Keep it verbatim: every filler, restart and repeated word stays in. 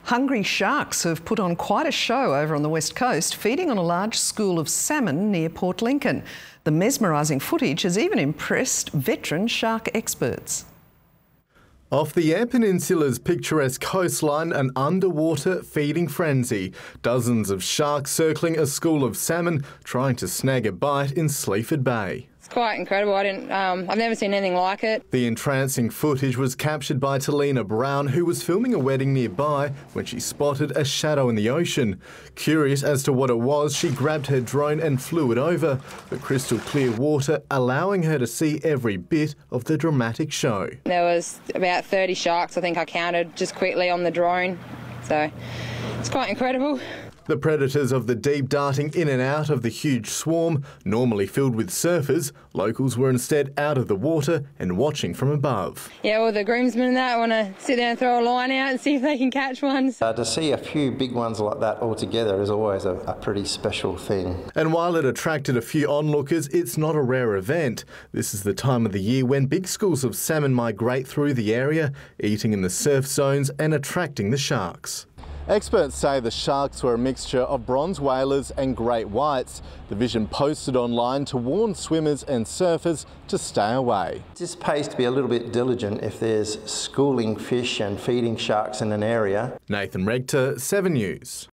Hungry sharks have put on quite a show over on the west coast, feeding on a large school of salmon near Port Lincoln. The mesmerising footage has even impressed veteran shark experts. Off the Eyre Peninsula's picturesque coastline, an underwater feeding frenzy. Dozens of sharks circling a school of salmon, trying to snag a bite in Sleaford Bay. It's quite incredible. I didn't, um, I've never seen anything like it. The entrancing footage was captured by Talina Brown, who was filming a wedding nearby when she spotted a shadow in the ocean. Curious as to what it was, she grabbed her drone and flew it over the crystal clear water, allowing her to see every bit of the dramatic show. There was about thirty sharks, I think I counted just quickly on the drone. So it's quite incredible. The predators of the deep darting in and out of the huge swarm, normally filled with surfers, locals were instead out of the water and watching from above. Yeah, well, the groomsmen and that want to sit there and throw a line out and see if they can catch one. Uh, to see a few big ones like that all together is always a, a pretty special thing. And while it attracted a few onlookers, it's not a rare event. This is the time of the year when big schools of salmon migrate through the area, eating in the surf zones and attracting the sharks. Experts say the sharks were a mixture of bronze whalers and great whites. The Vision posted online to warn swimmers and surfers to stay away. It just pays to be a little bit diligent if there's schooling fish and feeding sharks in an area. Nathan Regter, seven News.